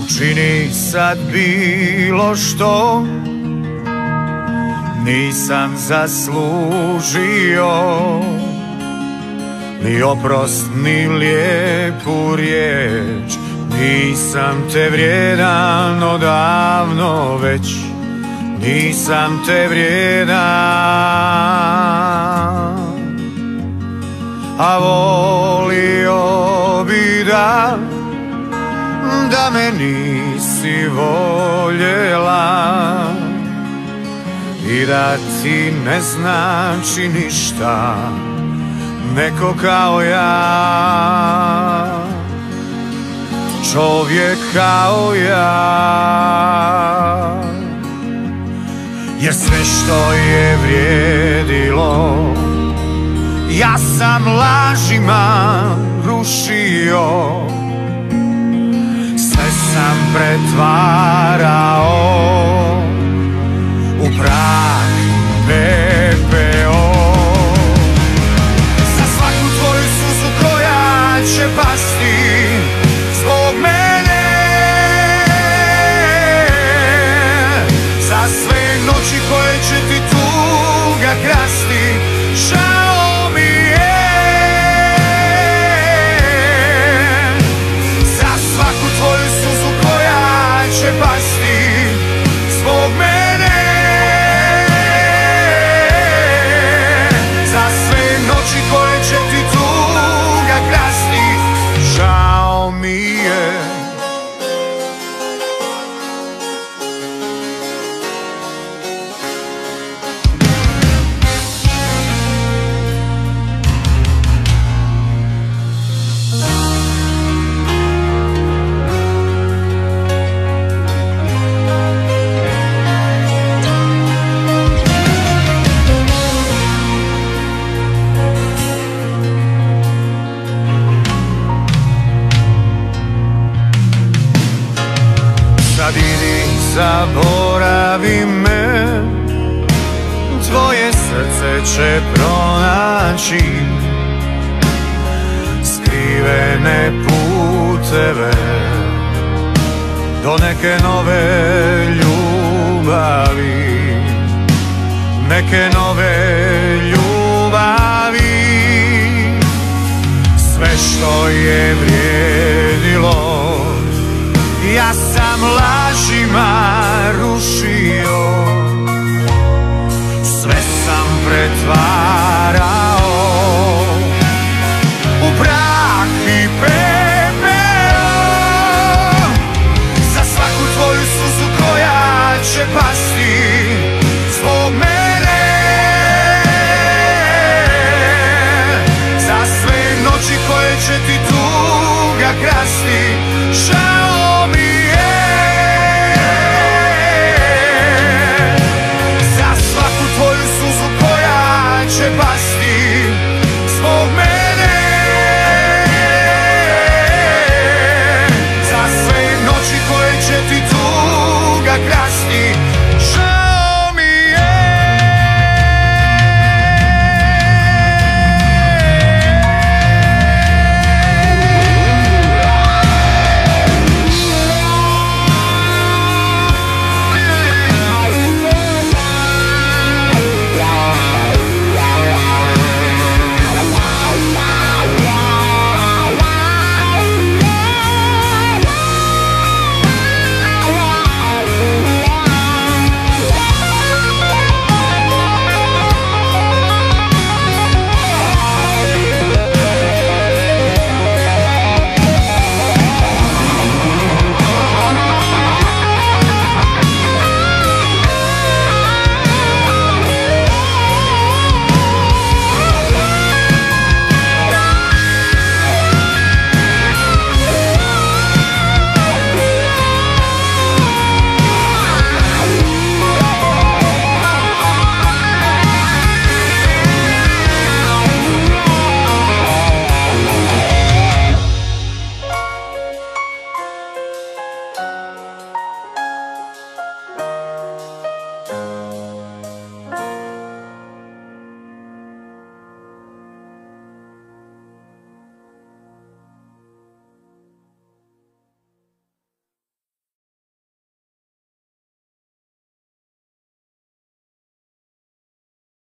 čini sad bilo što nisam zaslužio, ni oprost, ni lijepu riječ. Nisam te vrijedan odavno već, nisam te vrijedan. A volio bi da me nisi voljela i da ti ne znači ništa neko kao ja, čovjek kao ja. Jer sve što je vrijedilo ja sam lažima rušio, sve sam pretvarao u prah pepeo. Za svaku tvoju suzu koja će pasti zbog mene, za sve noći koje će ti tuga krasti, žao mi je. Za svaku tvoju suzu koja će pasti zbog mene, za sve noći koje će ti tuga krasti, žao mi je. Sad idi, zaboravi me, tvoje srce će pronaći skrivene puteve do neke nove ljubavi, neke nove ljubavi. Sve što je vrijedilo ja sam lažima rušio, sve sam pretvario